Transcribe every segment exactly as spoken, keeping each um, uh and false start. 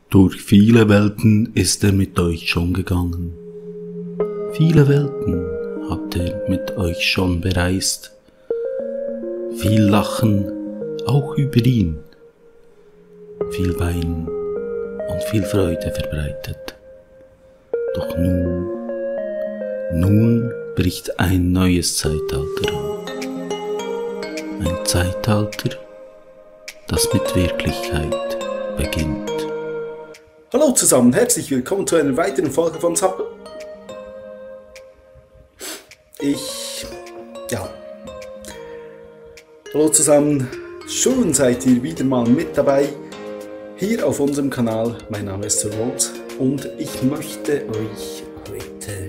Durch viele Welten ist er mit euch schon gegangen. Viele Welten habt ihr mit euch schon bereist. Viel Lachen auch über ihn. Viel Wein und viel Freude verbreitet. Doch nun, nun bricht ein neues Zeitalter an. Ein Zeitalter, das mit Wirklichkeit beginnt. Hallo zusammen, herzlich willkommen zu einer weiteren Folge von Zapp. Ich, ja, hallo zusammen, schön seid ihr wieder mal mit dabei, hier auf unserem Kanal. Mein Name ist Sir Rhodes und ich möchte euch heute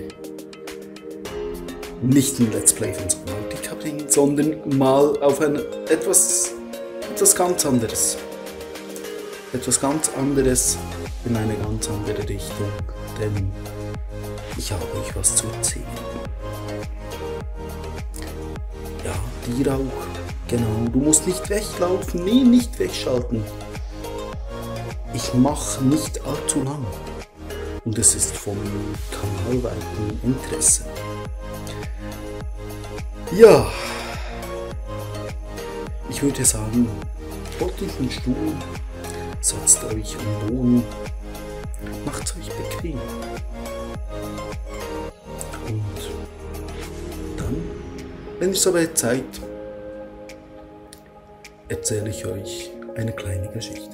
nicht ein Let's Play von Subnautica bringen, sondern mal auf ein etwas, etwas ganz anderes. Etwas ganz anderes in eine ganz andere Richtung, denn ich habe euch was zu erzählen. Ja, dir auch, genau, du musst nicht weglaufen, nee, nicht wegschalten. Ich mache nicht allzu lang und es ist vom kanalweiten Interesse. Ja, ich würde sagen, holt euch einen Stuhl, setzt euch am Boden, macht euch bequem. Und dann, wenn ihr soweit seid, erzähle ich euch eine kleine Geschichte.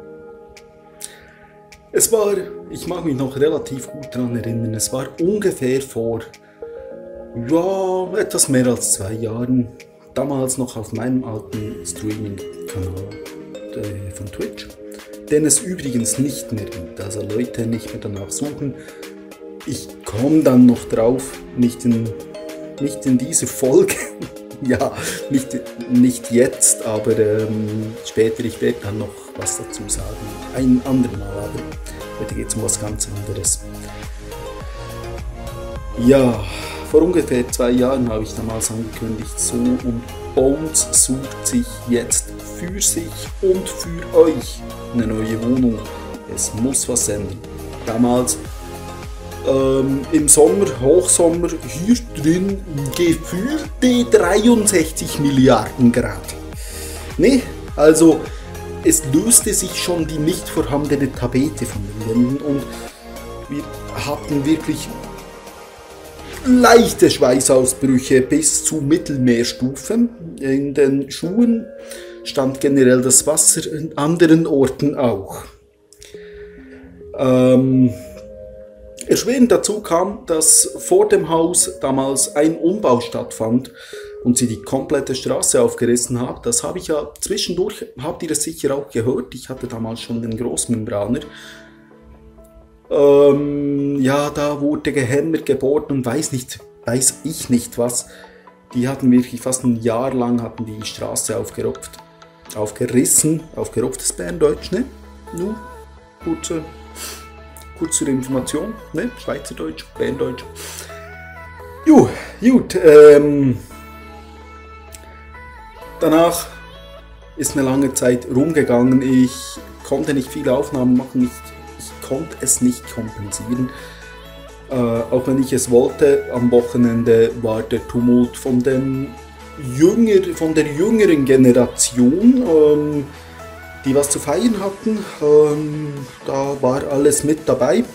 Es war, ich mag mich noch relativ gut daran erinnern, es war ungefähr vor, ja, etwas mehr als zwei Jahren, damals noch auf meinem alten Streaming-Kanal äh, von Twitch, den es übrigens nicht mehr gibt, also Leute nicht mehr danach suchen. Ich komme dann noch drauf, nicht in, nicht in dieser Folge, ja, nicht, nicht jetzt, aber ähm, später, ich werde dann noch was dazu sagen, ein andermal, aber heute geht es um was ganz anderes. Ja, vor ungefähr zwei Jahren habe ich damals angekündigt, so und Bones sucht sich jetzt für sich und für euch eine neue Wohnung. Es muss was ändern. Damals ähm, im Sommer, Hochsommer, hier drin gefühlte dreiundsechzig Milliarden Grad. Ne, also es löste sich schon die nicht vorhandene Tapete von den Wänden und wir hatten wirklich leichte Schweißausbrüche bis zu Mittelmeerstufen. In den Schuhen stand generell das Wasser, in anderen Orten auch. Ähm, erschwerend dazu kam, dass vor dem Haus damals ein Umbau stattfand und sie die komplette Straße aufgerissen haben. Das habe ich ja zwischendurch, habt ihr das sicher auch gehört, ich hatte damals schon den Großmembraner. Ähm, ja, da wurde gehämmert, gebohrt und weiß nicht, weiß ich nicht was. Die hatten wirklich fast ein Jahr lang hatten die Straße aufgerupft, aufgerissen, aufgerupft ist Berndeutsch, ne? Nur kurze, kurz zur Information, ne? Schweizerdeutsch, Berndeutsch. Jo, gut, ähm, danach ist eine lange Zeit rumgegangen, ich konnte nicht viele Aufnahmen machen, nicht Ich konnte es nicht kompensieren. Äh, auch wenn ich es wollte, am Wochenende war der Tumult von, den Jünger, von der jüngeren Generation, ähm, die was zu feiern hatten. Ähm, da war alles mit dabei.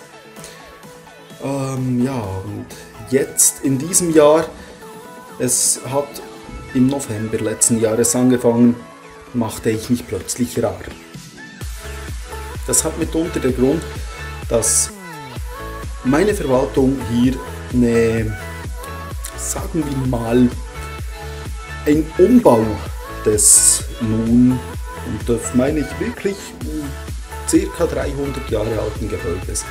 Ähm, ja, und jetzt in diesem Jahr, es hat im November letzten Jahres angefangen, machte ich mich plötzlich rar. Das hat mitunter den Grund, dass meine Verwaltung hier eine, sagen wir mal, ein Umbau des nun, und das meine ich wirklich, ca. dreihundert Jahre alten Gebäudes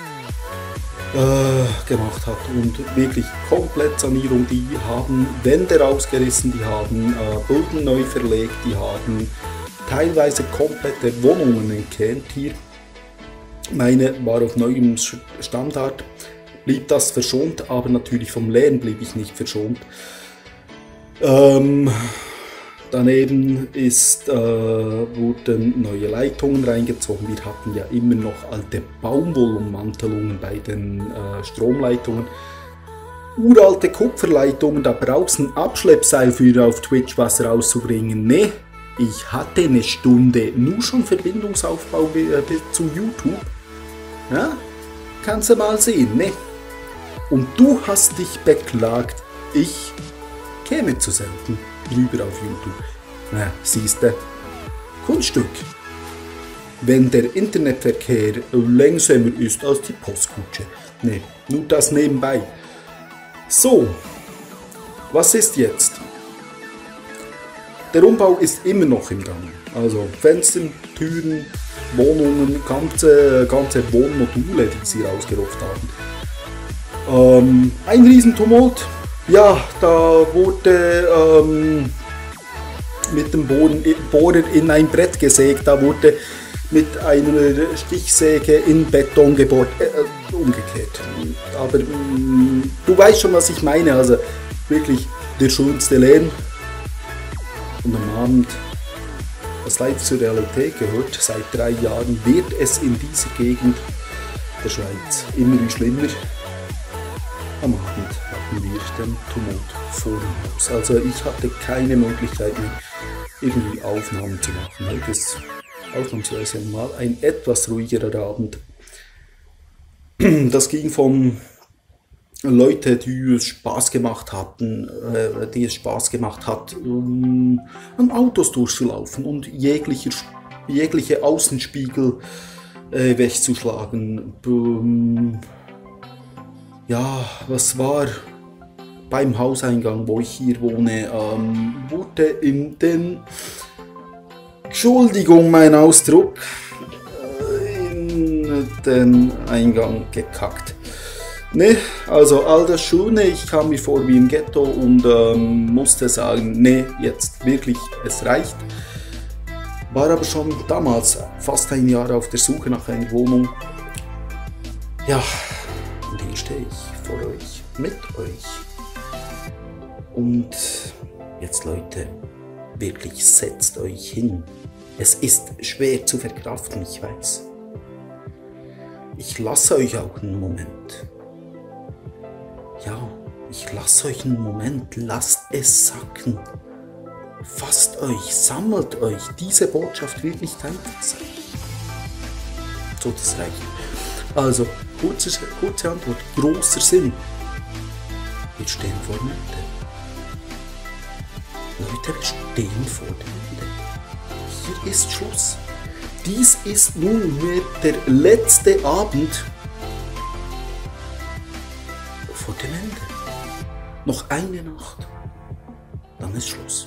äh, gemacht hat und wirklich komplett Sanierung. Die haben Wände rausgerissen, die haben äh, Böden neu verlegt, die haben teilweise komplette Wohnungen entkernt hier. Meine war auf neuem Standard, blieb das verschont, aber natürlich vom Leeren blieb ich nicht verschont. Ähm, daneben ist, äh, wurden neue Leitungen reingezogen. Wir hatten ja immer noch alte Baumwollummantelungen bei den äh, Stromleitungen. Uralte Kupferleitungen, da brauchst du ein Abschleppseil für auf Twitch was rauszubringen. Ne, ich hatte eine Stunde nur schon Verbindungsaufbau zu YouTube. Ja, kannst du mal sehen, ne? Und du hast dich beklagt, ich käme zu selten rüber auf YouTube. Na, siehste, Kunststück. Wenn der Internetverkehr langsamer ist als die Postkutsche. Ne, nur das nebenbei. So, was ist jetzt? Der Umbau ist immer noch im Gang. Also Fenster, Türen, Wohnungen, ganze, ganze Wohnmodule, die sie rausgerupft haben. Ähm, ein Riesentumult. Ja, da wurde ähm, mit dem Bohren, Bohrer in ein Brett gesägt, da wurde mit einer Stichsäge in Beton gebohrt, äh, umgekehrt. Aber mh, du weißt schon, was ich meine, also wirklich der schönste Lärm. Und am Abend, was live zur Realität gehört, seit drei Jahren wird es in dieser Gegend der Schweiz immer wie schlimmer. Am Abend hatten wir den Tumult vor dem Haus. Also ich hatte keine Möglichkeit mehr, irgendwie Aufnahmen zu machen. Heute ist ausnahmsweise mal ein etwas ruhigerer Abend. Das ging von Leuten, die es Spaß gemacht hatten, äh, die es Spaß gemacht hat, um, an Autos durchzulaufen und jeglicher, jegliche Außenspiegel äh, wegzuschlagen. Um, ja, was war beim Hauseingang, wo ich hier wohne, ähm, wurde in den, Entschuldigung mein Ausdruck, äh, in den Eingang gekackt. Ne, also all das Schöne, ich kam mir vor wie im Ghetto und ähm, musste sagen, ne, jetzt wirklich, es reicht. War aber schon damals fast ein Jahr auf der Suche nach einer Wohnung. Ja, und hier stehe ich vor euch, mit euch. Und jetzt Leute, wirklich setzt euch hin. Es ist schwer zu verkraften, ich weiß. Ich lasse euch auch einen Moment. Ja, ich lasse euch einen Moment, lasst es sacken. Fasst euch, sammelt euch, diese Botschaft wird nicht einfach sein. So, das reicht. Also, kurze, kurze Antwort, großer Sinn. Wir stehen vor dem Ende. Leute, wir stehen vor dem Ende. Hier ist Schluss. Dies ist nunmehr der letzte Abend vor dem Ende. Noch eine Nacht, dann ist Schluss.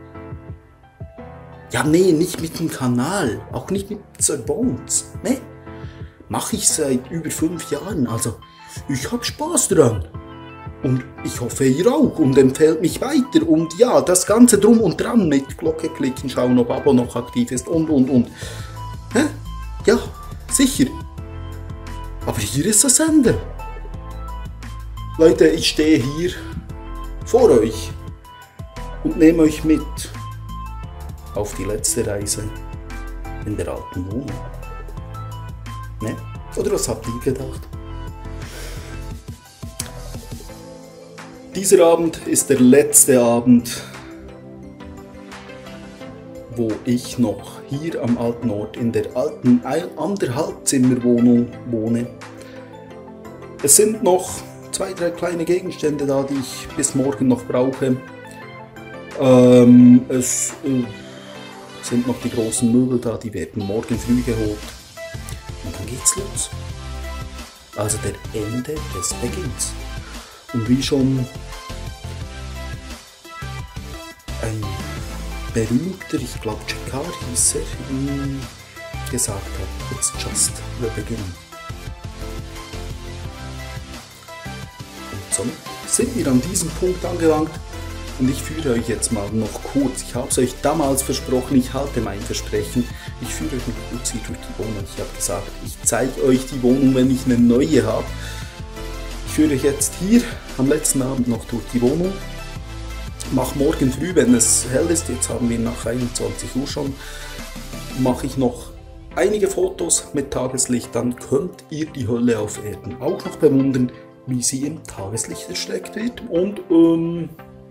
Ja, nee, nicht mit dem Kanal, auch nicht mit Sir Bones. Nee, mache ich seit über fünf Jahren, also ich habe Spaß dran. Und ich hoffe, ihr auch und empfehlt mich weiter. Und ja, das Ganze drum und dran mit Glocke klicken, schauen, ob Abo noch aktiv ist und, und, und. Hä? Ja, sicher. Aber hier ist das Ende. Leute, ich stehe hier vor euch und nehme euch mit auf die letzte Reise in der alten Wohnung. Ne? Oder was habt ihr gedacht? Dieser Abend ist der letzte Abend, wo ich noch hier am alten Ort in der alten Anderthalbzimmerwohnung wohne. Es sind noch zwei, drei kleine Gegenstände da, die ich bis morgen noch brauche. Ähm, es äh, sind noch die großen Möbel da, die werden morgen früh geholt. Und dann geht's los. Also der Ende des Beginns. Und wie schon ein berühmter, ich glaube Jakar hieß er, gesagt hat, it's just the beginning. Und so sind wir an diesem Punkt angelangt und ich führe euch jetzt mal noch kurz, ich habe es euch damals versprochen, ich halte mein Versprechen, ich führe euch noch kurz hier durch die Wohnung. Ich habe gesagt, ich zeige euch die Wohnung, wenn ich eine neue habe. Ich führe euch jetzt hier am letzten Abend noch durch die Wohnung. mache morgen früh, wenn es hell ist, jetzt haben wir nach einundzwanzig Uhr schon, mache ich noch einige Fotos mit Tageslicht, dann könnt ihr die Hölle auf Erden auch noch bewundern, wie sie im Tageslicht erstreckt wird. Und ähm,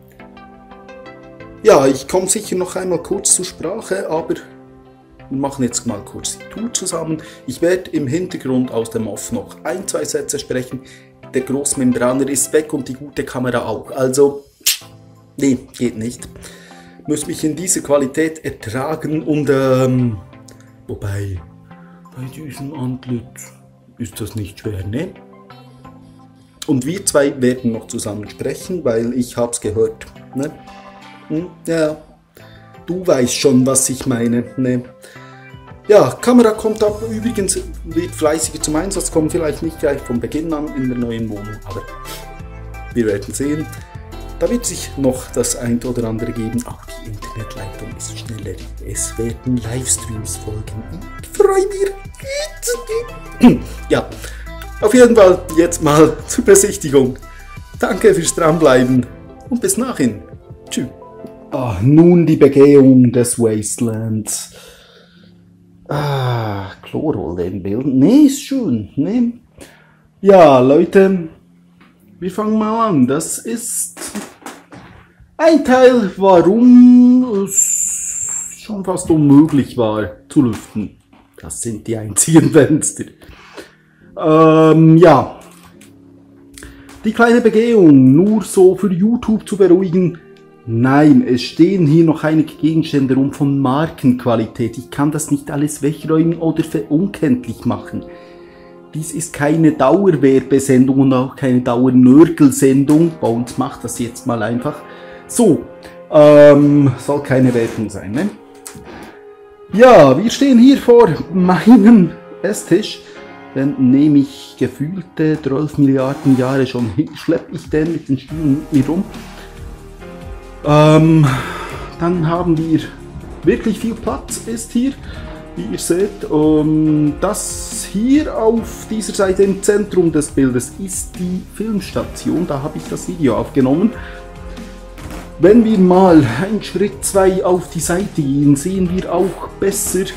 ja, ich komme sicher noch einmal kurz zur Sprache, aber wir machen jetzt mal kurz die Tour zusammen. Ich werde im Hintergrund aus dem Off noch ein, zwei Sätze sprechen. Der Großmembraner ist weg und die gute Kamera auch. Also, nee, geht nicht. Muss mich in dieser Qualität ertragen und, ähm, wobei, bei diesem Antlitz ist das nicht schwer, ne? Und wir zwei werden noch zusammen sprechen, weil ich hab's gehört, ne? Hm? Ja, du weißt schon, was ich meine, ne? Ja, Kamera kommt ab, übrigens wird fleißiger zum Einsatz kommen, vielleicht nicht gleich von Beginn an in der neuen Wohnung, aber wir werden sehen. Da wird sich noch das ein oder andere geben. Auch die Internetleitung ist schneller. Es werden Livestreams folgen. Ich freue mich. Ja, auf jeden Fall jetzt mal zur Besichtigung. Danke fürs Dranbleiben und bis nachhin. Tschüss. Ah, nun die Begehung des Wastelands. Ah, Chlorrolle im Bild. Nee, ist schön. Nee. Ja, Leute, wir fangen mal an. Das ist ein Teil, warum es schon fast unmöglich war zu lüften. Das sind die einzigen Fenster. Ähm, ja. Die kleine Begehung, nur so für YouTube zu beruhigen. Nein, es stehen hier noch einige Gegenstände rum von Markenqualität. Ich kann das nicht alles wegräumen oder verunkenntlich machen. Dies ist keine Dauerwerbesendung und auch keine Dauernörgelsendung. Bei uns macht das jetzt mal einfach. So, ähm, soll keine Werbung sein, ne? Ja, wir stehen hier vor meinem Esstisch. Den nehme ich gefühlte zwölf Milliarden Jahre schon hin, schleppe ich den mit den Stühlen mit mir rum. Ähm, dann haben wir wirklich viel Platz, ist hier, wie ihr seht. Ähm, das hier auf dieser Seite im Zentrum des Bildes ist die Filmstation, da habe ich das Video aufgenommen. Wenn wir mal einen Schritt zwei auf die Seite gehen, sehen wir auch besser,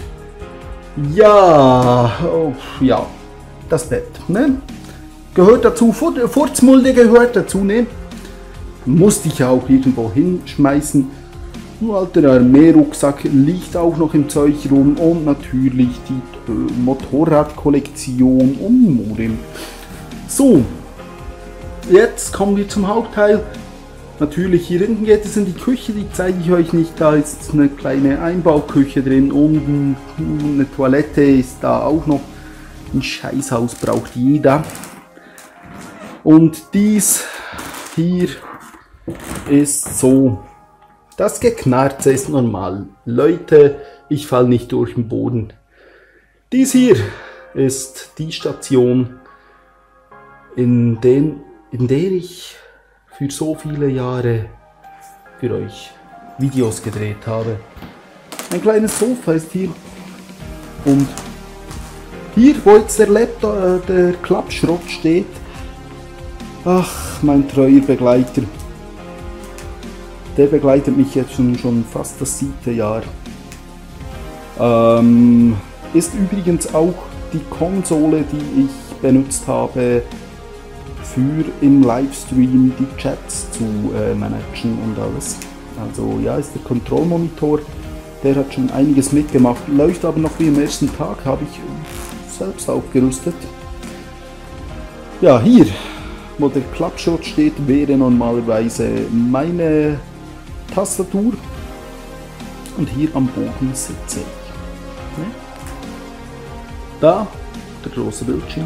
ja, oh, ja, das Bett, ne? Gehört dazu, Furzmulde gehört dazu, ne? Musste ich auch irgendwo hinschmeißen. Ein alter Armeerucksack liegt auch noch im Zeug rum und natürlich die äh, Motorradkollektion und Modem. So, jetzt kommen wir zum Hauptteil. Natürlich hier hinten geht es in die Küche, die zeige ich euch nicht. Da ist eine kleine Einbauküche drin und eine Toilette ist da auch noch. Ein Scheißhaus braucht jeder. Und dies hier ist so, das Geknarze ist normal. Leute, ich falle nicht durch den Boden. Dies hier ist die Station, in, den, in der ich für so viele Jahre für euch Videos gedreht habe. Ein kleines Sofa ist hier und hier, wo jetzt der Laptop, der Klappschrott steht, ach, mein treuer Begleiter. Der begleitet mich jetzt schon, schon fast das siebte Jahr. Ähm, ist übrigens auch die Konsole, die ich benutzt habe, für im Livestream die Chats zu äh, managen und alles. Also ja, ist der Kontrollmonitor, der hat schon einiges mitgemacht, läuft aber noch wie am ersten Tag, habe ich selbst aufgerüstet. Ja, hier, wo der Klappschrott steht, wäre normalerweise meine Tastatur und hier am Boden sitze ich. Da, der große Bildschirm.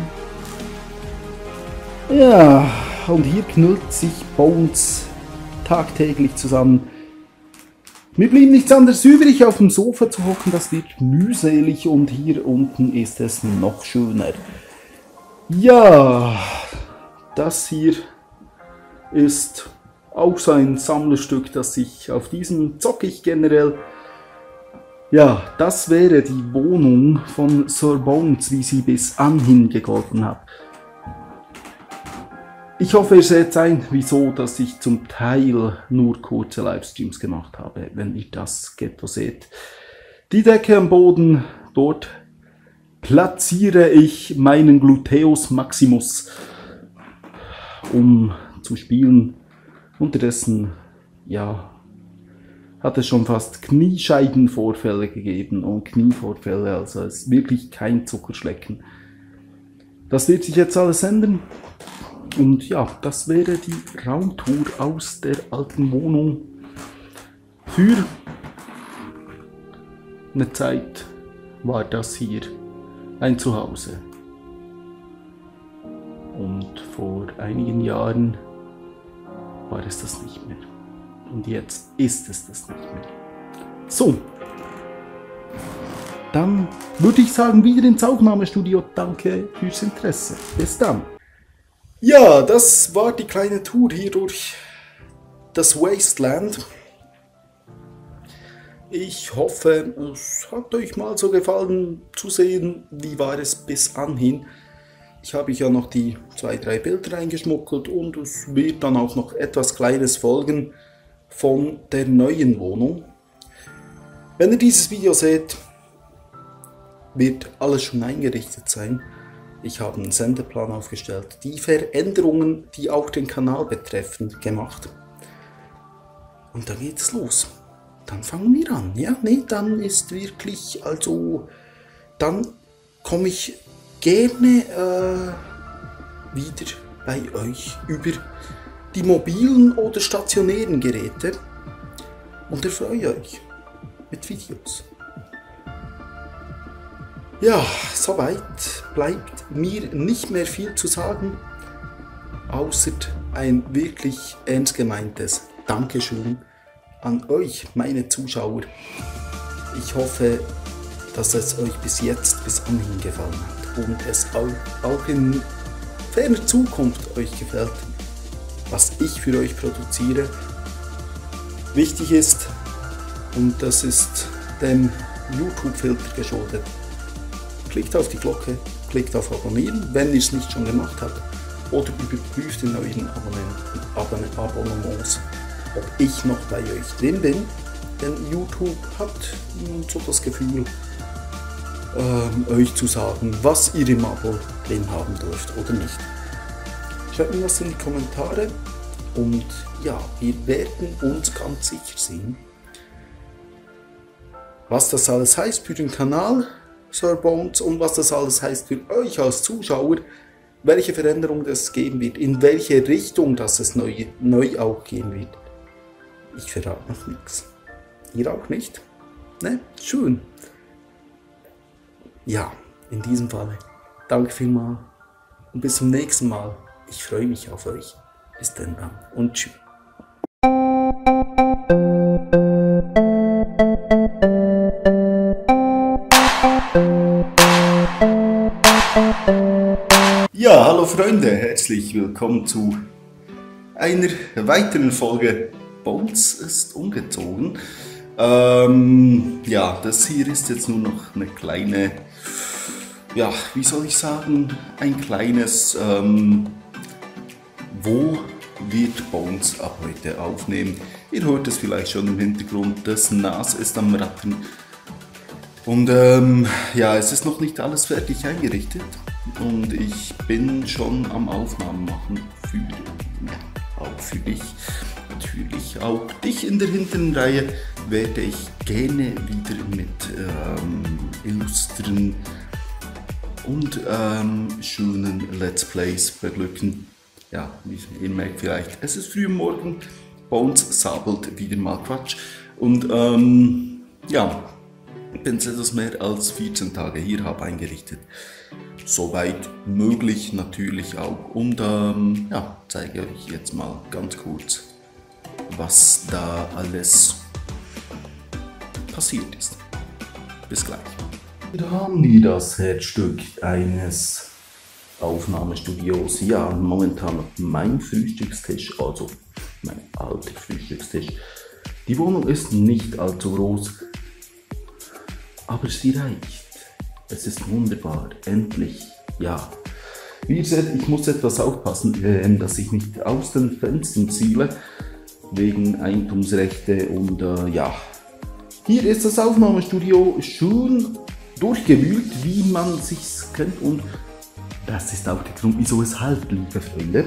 Ja, und hier knüllt sich Bones tagtäglich zusammen. Mir blieb nichts anderes übrig, auf dem Sofa zu hocken, das wird mühselig und hier unten ist es noch schöner. Ja, das hier ist auch so ein Sammlerstück, das ich auf diesem zocke ich generell. Ja, das wäre die Wohnung von Sir Bones, wie sie bis anhin gegolten hat. Ich hoffe, ihr seht ein, wieso, dass ich zum Teil nur kurze Livestreams gemacht habe, wenn ihr das Ghetto seht. Die Decke am Boden, dort platziere ich meinen Gluteus Maximus, um zu spielen. Unterdessen, ja, hat es schon fast Kniescheibenvorfälle gegeben und Knievorfälle, also es ist wirklich kein Zuckerschlecken. Das wird sich jetzt alles ändern. Und ja, das wäre die Raumtour aus der alten Wohnung. Für eine Zeit war das hier ein Zuhause. Und vor einigen Jahren war es das nicht mehr. Und jetzt ist es das nicht mehr. So, dann würde ich sagen, wieder ins Aufnahmestudio. Danke fürs Interesse. Bis dann. Ja, das war die kleine Tour hier durch das Wasteland. Ich hoffe, es hat euch mal so gefallen zu sehen, wie war es bis anhin. Ich habe ja noch die zwei, drei Bilder reingeschmuggelt und es wird dann auch noch etwas Kleines folgen von der neuen Wohnung. Wenn ihr dieses Video seht, wird alles schon eingerichtet sein. Ich habe einen Sendeplan aufgestellt, die Veränderungen, die auch den Kanal betreffen, gemacht. Und dann geht es los. Dann fangen wir an. Ja, nee, dann ist wirklich, also, dann komme ich gerne äh, wieder bei euch über die mobilen oder stationären Geräte und erfreue euch mit Videos. Ja, soweit bleibt mir nicht mehr viel zu sagen, außer ein wirklich ernst gemeintes Dankeschön an euch, meine Zuschauer. Ich hoffe, dass es euch bis jetzt, bis anhin gefallen hat und es auch in ferner Zukunft euch gefällt, was ich für euch produziere. Wichtig ist, und das ist dem YouTube-Filter geschuldet, klickt auf die Glocke, klickt auf Abonnieren, wenn ihr es nicht schon gemacht habt, oder überprüft in euren Abonne Abonnements, ob ich noch bei euch drin bin, denn YouTube hat so das Gefühl, ähm, euch zu sagen, was ihr im Abo drin haben dürft oder nicht. Schreibt mir was in die Kommentare und ja, wir werden uns ganz sicher sehen, was das alles heißt für den Kanal Sir Bones und was das alles heißt für euch als Zuschauer, welche Veränderung das geben wird, in welche Richtung das es neu, neu auch gehen wird. Ich verrate noch nichts. Ihr auch nicht? Ne? Schön. Ja, in diesem Fall. Danke vielmals und bis zum nächsten Mal. Ich freue mich auf euch. Bis dann und tschüss. Ja, hallo Freunde, herzlich willkommen zu einer weiteren Folge Bones ist umgezogen. Ähm, ja, das hier ist jetzt nur noch eine kleine, ja, wie soll ich sagen, ein kleines, ähm, wo wird Bones ab heute aufnehmen. Ihr hört es vielleicht schon im Hintergrund, das N A S ist am Rattern. Und ähm, ja, es ist noch nicht alles fertig eingerichtet und ich bin schon am Aufnahmen machen für, auch für dich. Natürlich auch dich in der hinteren Reihe werde ich gerne wieder mit ähm, illustren und ähm, schönen Let's Plays beglücken. Ja, ihr merkt vielleicht, es ist früh am Morgen, Bones sabelt wieder mal Quatsch und ähm, ja, ich bin etwas mehr als vierzehn Tage hier habe eingerichtet. Soweit möglich natürlich auch und ähm, ja, zeige euch jetzt mal ganz kurz, was da alles passiert ist. Bis gleich. Da haben wir das Herzstück eines Aufnahmestudios. Ja, momentan mein Frühstückstisch, also mein alter Frühstückstisch. Die Wohnung ist nicht allzu groß, aber sie reicht. Es ist wunderbar. Endlich, ja, Wie ihr seht, ich muss etwas aufpassen, äh, dass ich nicht aus den Fenstern ziele, wegen Eigentumsrechte und äh, ja. Hier ist das Aufnahmestudio schön durchgewühlt, wie man sich's kennt, und das ist auch der Grund, wieso es halt, liebe Freunde.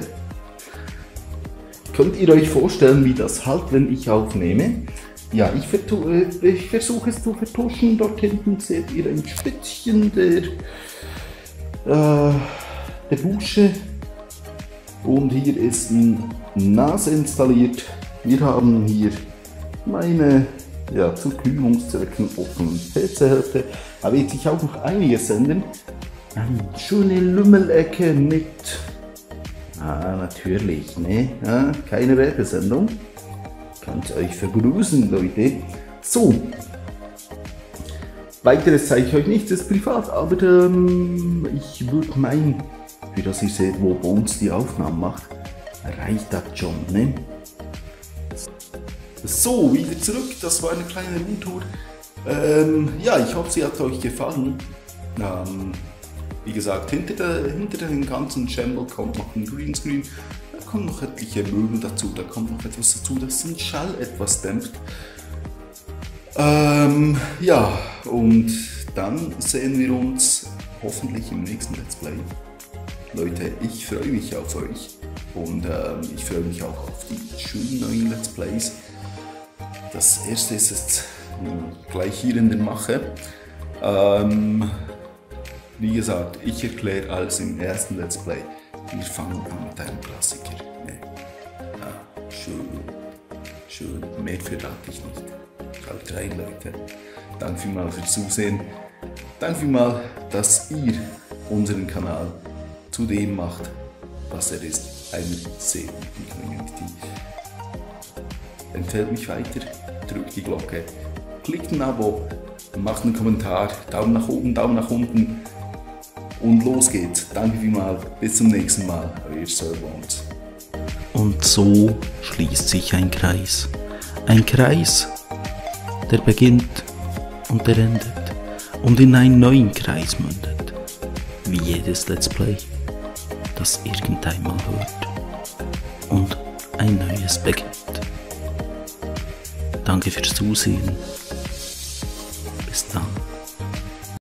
Könnt ihr euch vorstellen, wie das halt, wenn ich aufnehme? Ja, ich, ich versuche es zu vertuschen. Dort hinten seht ihr ein Spitzchen der, äh, der Dusche. Und hier ist ein N A S installiert. Wir haben hier meine, ja, zu Kühlungszwecken offenen P C-Hälfte. Da wird sich auch noch einiges ändern. Eine schöne Lümmelecke mit... Ah, natürlich, ne? Ja, keine Werbesendung. Könnt euch vergrüßen, Leute. So. Weiteres zeige ich euch nicht, das ist privat, aber ähm, ich würde meinen, für das ihr seht, wo Bones die Aufnahmen macht, reicht das schon, ne? So, wieder zurück, das war eine kleine Roomtour. Ähm, ja, ich hoffe, sie hat euch gefallen. Ähm, Wie gesagt, hinter, der, hinter dem ganzen Channel kommt noch ein Greenscreen, da kommen noch etliche Möbel dazu, da kommt noch etwas dazu, das den Schall etwas dämpft. Ähm, ja, und dann sehen wir uns hoffentlich im nächsten Let's Play. Leute, ich freue mich auf euch und ähm, ich freue mich auch auf die schönen neuen Let's Plays. Das erste ist jetzt gleich hier in der Mache. Ähm, Wie gesagt, ich erkläre alles im ersten Let's Play. Wir fangen an mit einem Klassiker. Nee. Ja, schön, schön. Mehr verrate ich nicht. Schaut rein, Leute. Danke vielmals fürs Zusehen. Danke vielmals, dass ihr unseren Kanal zu dem macht, was er ist. Eine sehr gute Community. Empfehlt mich weiter, drückt die Glocke, klickt ein Abo, macht einen Kommentar, Daumen nach oben, Daumen nach unten. Und los geht's. Danke vielmals. Bis zum nächsten Mal. Euer Servons. Und so schließt sich ein Kreis. Ein Kreis, der beginnt und der endet und in einen neuen Kreis mündet. Wie jedes Let's Play, das irgendeinmal hört und ein neues beginnt. Danke fürs Zusehen.